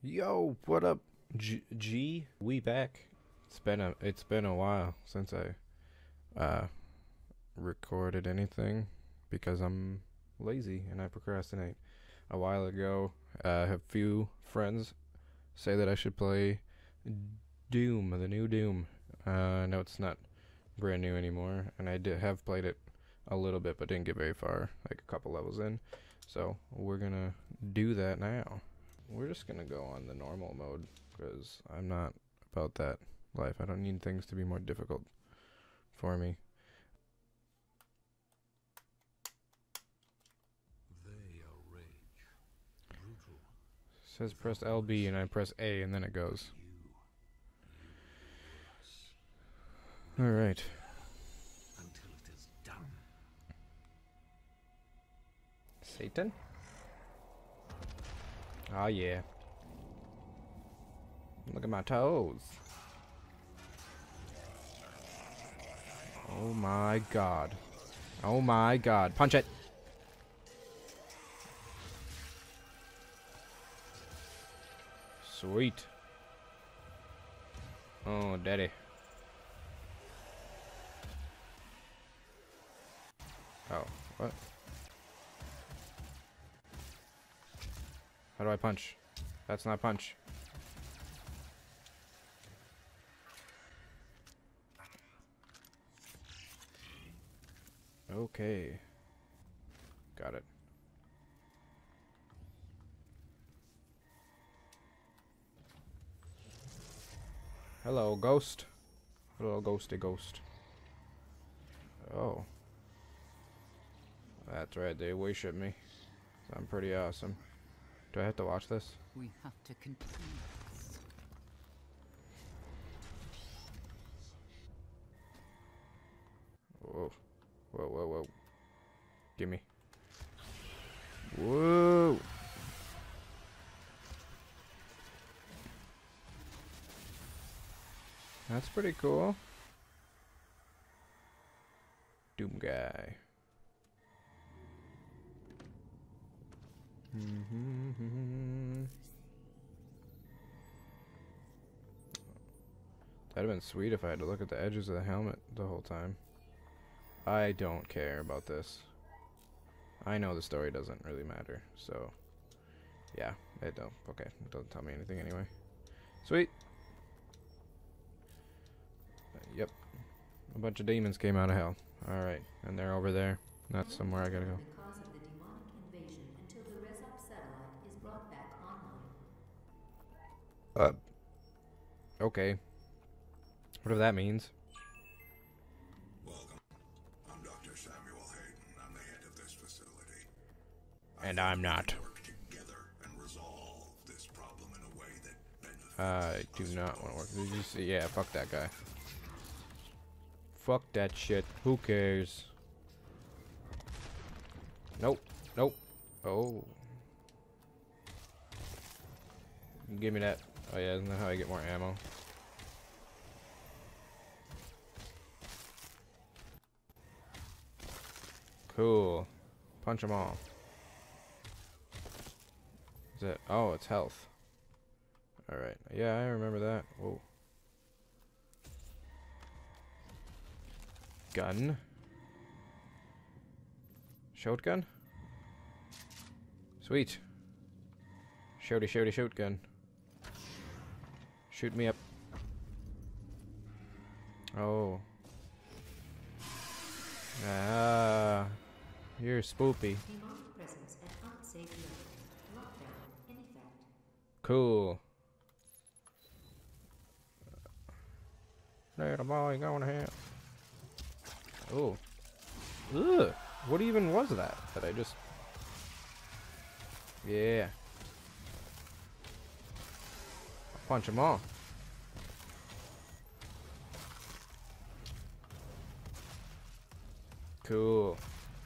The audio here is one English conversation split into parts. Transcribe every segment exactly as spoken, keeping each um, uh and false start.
Yo, what up, G? G? We back. It's been a it's been a while since I uh recorded anything because I'm lazy and I procrastinate. A while ago, uh, I have few friends say that I should play Doom, the new Doom. Uh, no, it's not brand new anymore, and I did have played it a little bit, but didn't get very far, like a couple levels in. So we're gonna do that now. We're just gonna go on the normal mode because I'm not about that life. I don't need things to be more difficult for me. They are rage, brutal. It says press L B and I press A and then it goes. You, you, us. Alright. Until it is done. Satan? Oh yeah. Look at my toes. Oh my god. Oh my god. Punch it! Sweet. Oh, daddy. Oh, what? How do I punch? That's not punch. Okay. Got it. Hello, ghost. Hello, ghosty ghost. Oh. That's right, they worship me. I'm pretty awesome. Do I have to watch this? We have to continue this. Whoa. Whoa, whoa, whoa. Gimme. Whoa! That's pretty cool. Doom guy. Mm-hmm. That'd have been sweet if I had to look at the edges of the helmet the whole time. I don't care about this. I know the story doesn't really matter, so yeah, it don't. Okay, it doesn't tell me anything anyway. Sweet. Uh, yep, a bunch of demons came out of hell. All right, and they're over there. That's somewhere I gotta go. The cause of the demonic invasion until the Rezop satellite is brought back online. Uh. Okay. Whatever that means. Welcome. I'm Doctor Samuel Hayden. I'm the head of this facility. And I'm not. Work together and resolve this problem in a way that benefits I do us not want to work. both. Did you see? Yeah, fuck that guy. Fuck that shit. Who cares? Nope. Nope. Oh. Give me that. Oh yeah, isn't that how I get more ammo? Cool. Punch them all. Is it? Oh, it's health. Alright. Yeah, I remember that. Whoa. Gun. Shotgun? Sweet. Shooty, shooty, shotgun. Shoot me up. Oh. Ah. You're spoopy. Demonic presence at unsafe level. Lockdown in effect. Cool. Little boy going to hell. Oh. Ugh. What even was that? That I just... Yeah. I'll punch them all. Cool.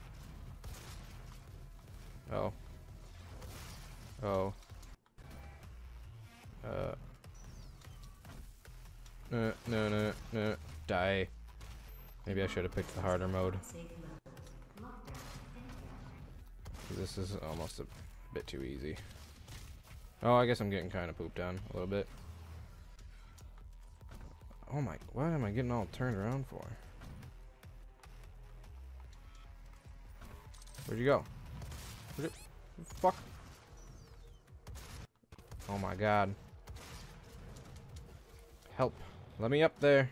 Oh. Oh. Uh. No, no, no, no. Die. Maybe I should have picked the harder mode. Safe level. Lockdown in effect. This is almost a bit too easy. Oh, I guess I'm getting kind of pooped on a little bit. Oh my, what am I getting all turned around for? Where'd you go? Where'd you, fuck. Oh my god. Help. Let me up there.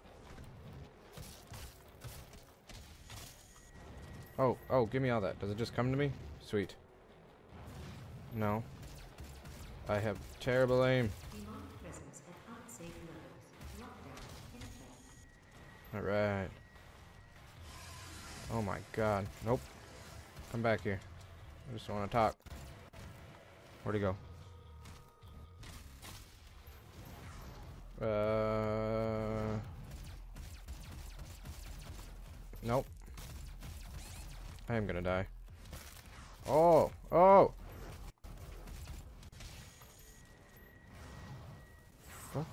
Oh, oh, give me all that. Does it just come to me? Sweet. No. I have terrible aim. Demonic presence at unsafe levels. Lockdown in effect. Alright. Oh my god. Nope. Come back here. I just want to talk. Where'd he go? Uh. Nope. I am gonna die. Oh! Oh! Fuck.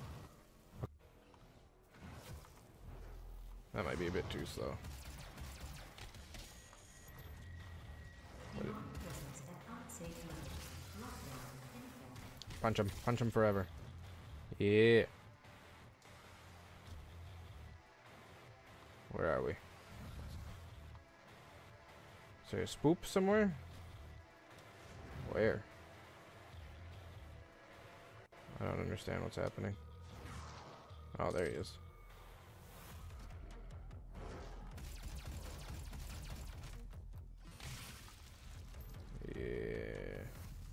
That might be a bit too slow. Demonic presence at unsafe levels. Lockdown in effect. Punch him. Punch him forever. Yeah. Where are we? Is there a spoop somewhere? Where? I don't understand what's happening. Oh, there he is. Yeah.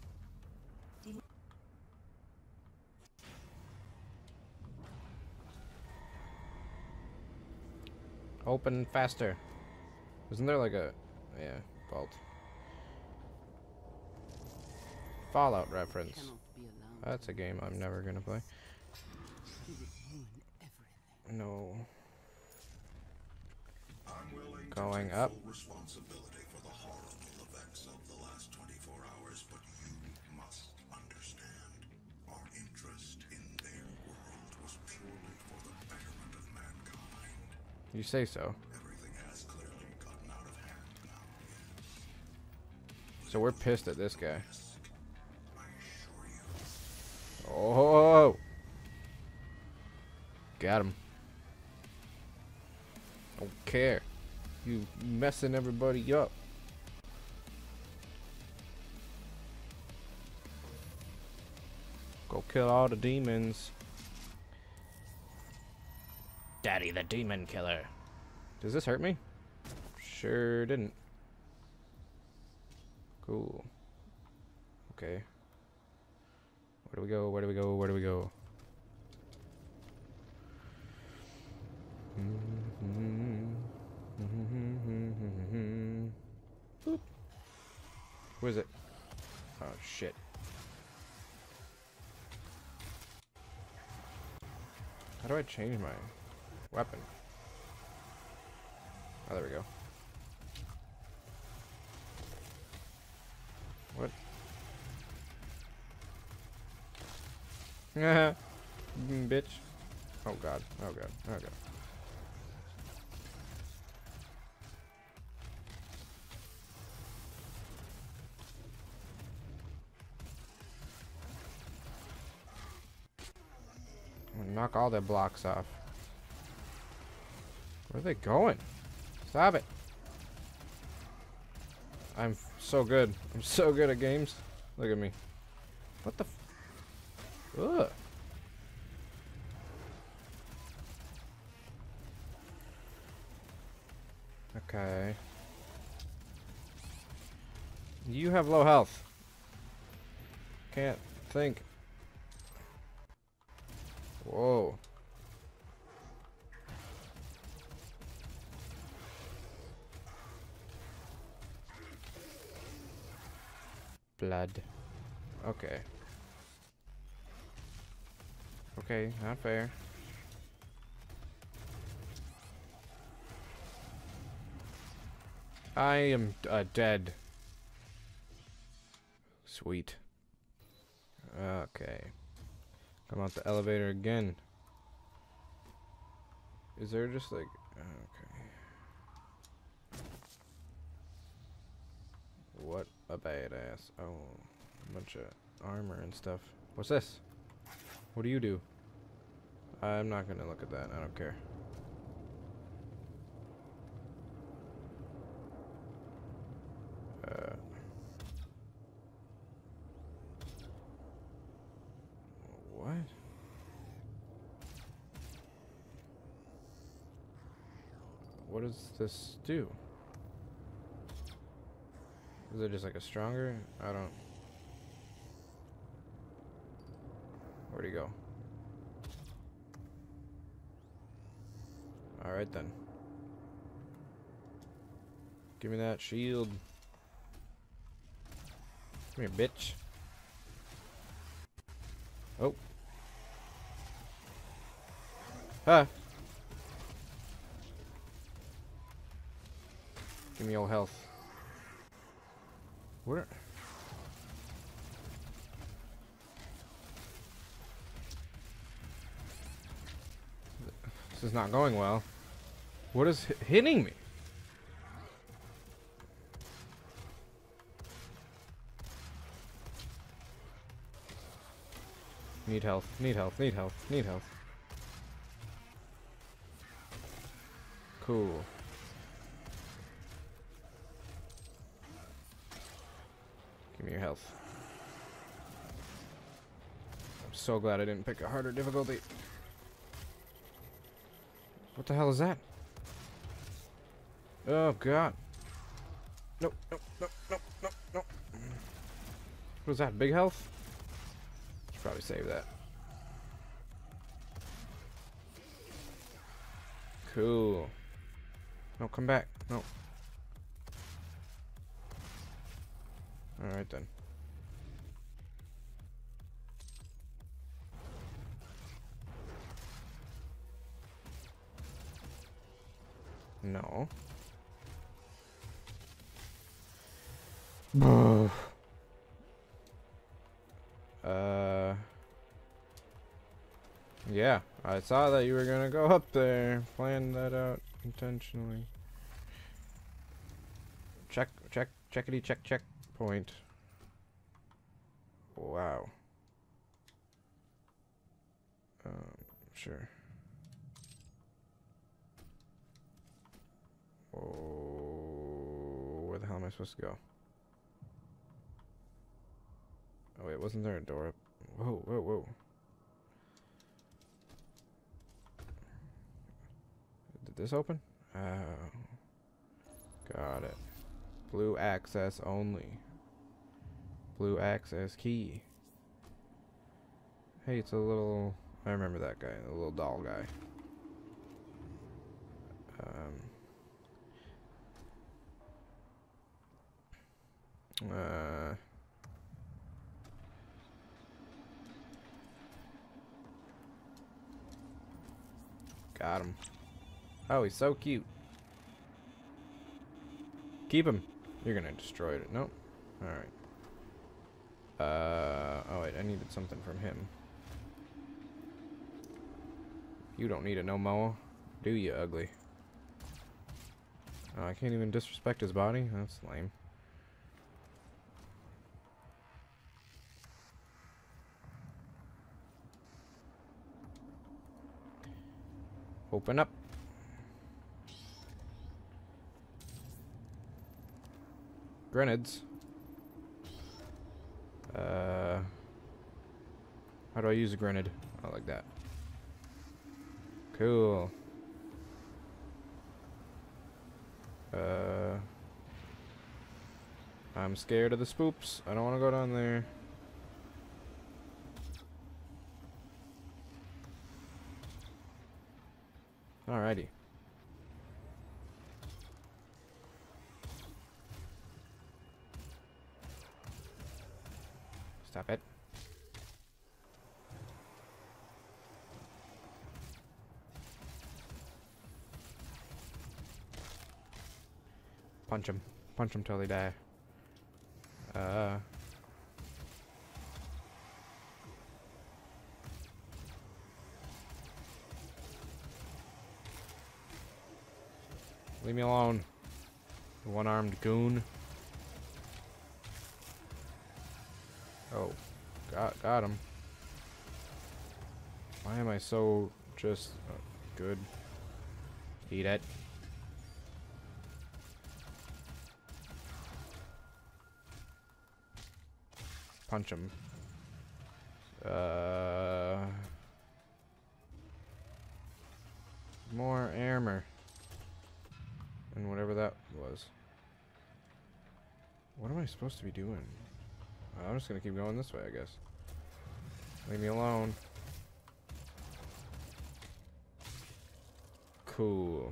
Open faster. Isn't there like a... Yeah, vault. Fallout reference. Cannot be allowed. That's a game I'm never gonna play. He would ruin everything. No. I'm willing Going to take up. full responsibility for the horrible events of the last twenty-four hours, but you must understand. Our interest in their world was purely for the betterment of mankind. You say so. Everything has clearly gotten out of hand now, yes. So we're pissed at this guy. I assure you. Oh! Got him. Don't care. You messing everybody up. Go kill all the demons. Daddy the demon killer. Does this hurt me? Sure didn't. Cool. Okay. Where do we go? Where do we go? Where do we go? Boop. Who is it? Oh shit. How do I change my weapon? Oh, there we go. What? Mm, bitch. Oh god. Oh god. Oh god. I'm gonna knock all their blocks off. Where are they going? Stop it. I'm f so good. I'm so good at games. Look at me. What the f- Ugh. Okay. You have low health. Can't think. Whoa. Blood. Okay. Okay, not fair. I am uh, dead. Sweet. Okay. Come out the elevator again. Is there just like... Okay. What a badass. Oh, a bunch of armor and stuff. What's this? What do you do? I'm not gonna look at that. I don't care. Uh, what? What does this do? Is it just like a stronger? I don't. Where'd he go? Alright then. Give me that shield. Come here, bitch. Oh. Ah. Give me all health. Where? This is not going well. What is hi- hitting me? Need health, need health, need health, need health. Cool. Give me your health. I'm so glad I didn't pick a harder difficulty. What the hell is that? Oh god. Nope, nope, nope, nope, nope, nope. What was that? Big health? Should probably save that. Cool. No, come back. No. Alright then. No. uh. Yeah, I saw that you were gonna go up there. Planned that out intentionally. Check, check, checkity, check, check. Point. Wow. Um, sure. Oh, where the hell am I supposed to go? Oh wait, wasn't there a door up? Whoa, whoa, whoa. Did this open? Oh. Got it. Blue access only. Blue access key. Hey, it's a little... I remember that guy, the little doll guy. Um... Uh... Got him. Oh, he's so cute. Keep him. You're gonna destroy it. Nope. Alright. Uh, oh wait, I needed something from him. You don't need it no more, do you, ugly? Oh, I can't even disrespect his body? That's lame. Open up. Grenades. Uh, how do I use a grenade? I like that. Cool. Uh, I'm scared of the spoops. I don't want to go down there. Alrighty. Stop it. Punch him. Punch him till they die. Uh. Leave me alone. One-armed goon. Oh. Got him. Why am I so just uh, good? Eat it. Punch him. Uh, more armor. And whatever that was. What am I supposed to be doing? I'm just gonna keep going this way, I guess. Leave me alone. Cool.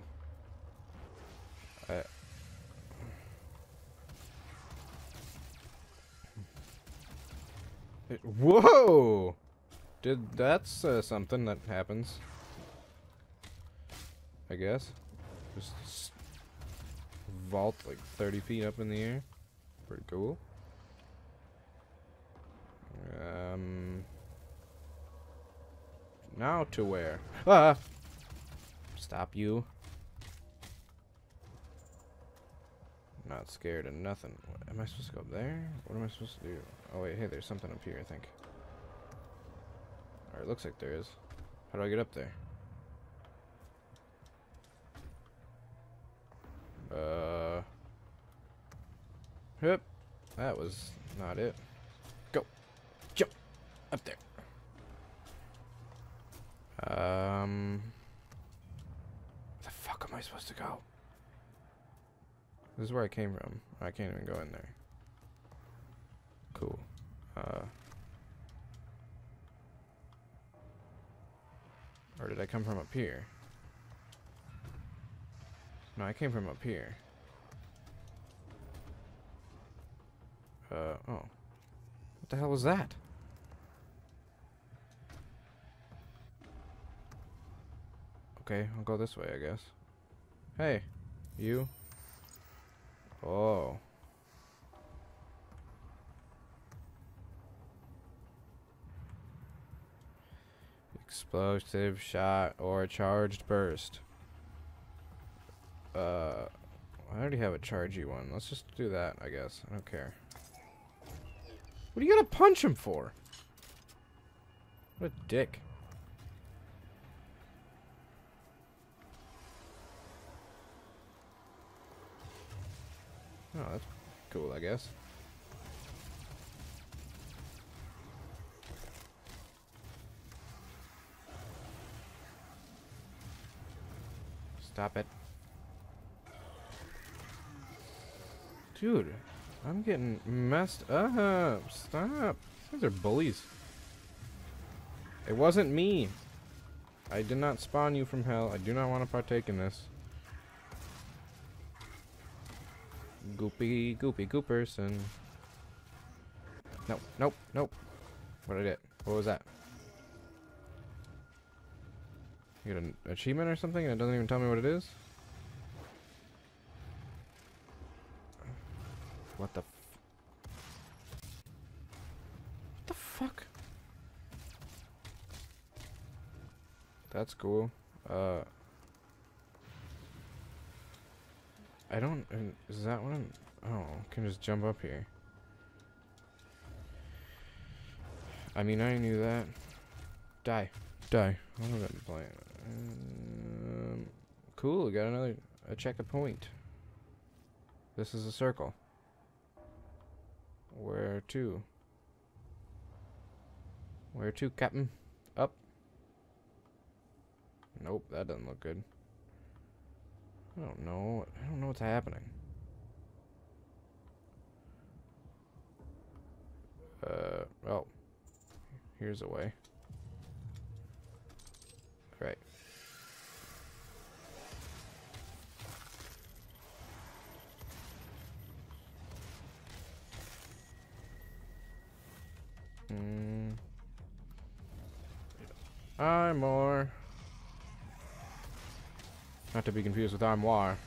I It, whoa! Did that's uh, something that happens? I guess. Just s- vault like thirty feet up in the air. Pretty cool. Um. Now to where? Ah! Stop you. Not scared of nothing. What, am I supposed to go up there? What am I supposed to do? Oh wait, hey, there's something up here, I think. Or it looks like there is. How do I get up there? Uh. Yep. That was not it. Go. Jump. Up there. Um. Where the fuck am I supposed to go? This is where I came from. I can't even go in there. Cool. Uh. Or did I come from up here? No, I came from up here. Uh, oh. What the hell was that? Okay, I'll go this way, I guess. Hey, you. Oh. Explosive shot or charged burst. Uh, I already have a chargy one. Let's just do that, I guess. I don't care. What are you gonna punch him for? What a dick. Oh, that's cool, I guess. Stop it. Dude, I'm getting messed up. Stop. These are bullies. It wasn't me. I did not spawn you from hell. I do not want to partake in this. Goopy, goopy, gooperson. Nope, nope, nope. What did I get? What was that? You get an achievement or something and it doesn't even tell me what it is? What the f- What the fuck? That's cool. Uh I don't uh, is that what I'm oh, I can just jump up here. I mean I knew that. Die. Die. I don't know what I'm playing. Um, cool, got another a checkpoint. This is a circle. Where to? Where to, Captain? Up? Nope, that doesn't look good. I don't know. I don't know what's happening. Uh, oh. Here's a way. Right. Hmm. Armor. Not to be confused with armoire.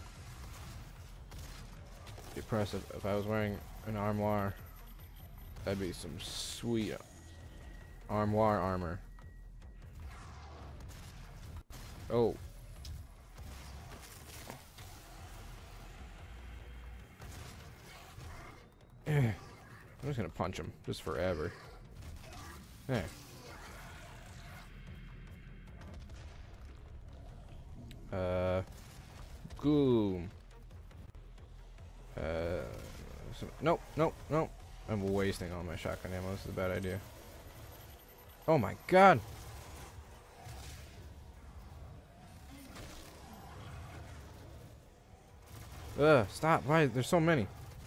Be impressive if I was wearing an armoire. That'd be some sweet armoire armor. Oh. I'm just gonna punch him just forever. There. Uh, boom. Uh, so, nope, nope, nope. I'm wasting all my shotgun ammo. This is a bad idea. Oh my god! Ugh, stop. Why? There's so many.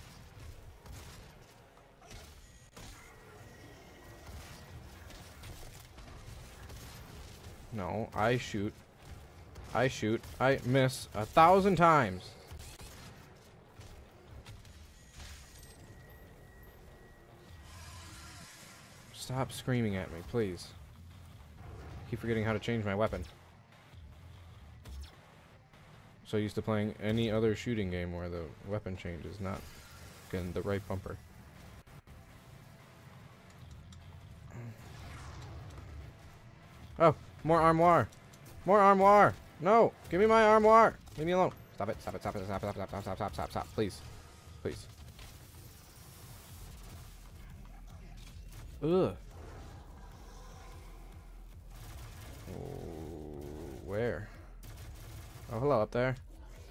No, I shoot. I shoot. I miss a thousand times. Stop screaming at me, please. Keep forgetting how to change my weapon. So used to playing any other shooting game where the weapon change is not getting the right bumper. Oh, more armoire. More armoire. No, give me my armoire. Leave me alone. Stop it. Stop it. Stop it. Stop it. Stop it. Stop. Stop. Stop. Stop. Stop. Please. Please. Ugh. Oh, where? Oh, hello up there.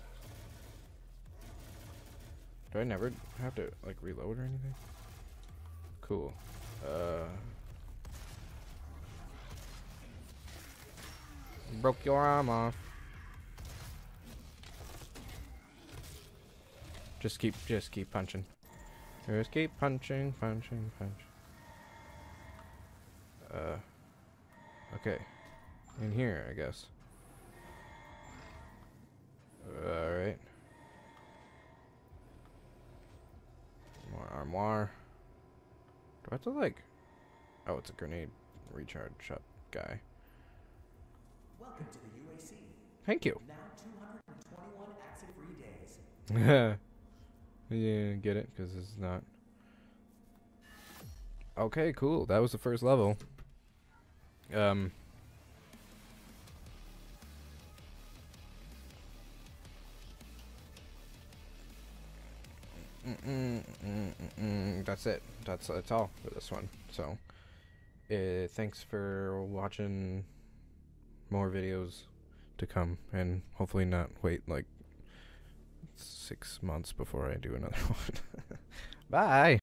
Do I never have to like reload or anything? Cool. Uh. Broke your arm off. Just keep, just keep punching. Just keep punching, punching, punch. Uh. Okay. In here, I guess. Alright. More armoire. Do I have to like... Oh, it's a grenade recharge shot guy. Welcome to the U A C. Thank you. Now two hundred twenty-one acid-free days. Yeah, get it? Because it's not... Okay, cool. That was the first level. Um... Mm -mm, mm -mm, mm, that's it. That's that's all for this one. So, uh, thanks for watching. More videos to come, and hopefully not wait like six months before I do another one. Bye.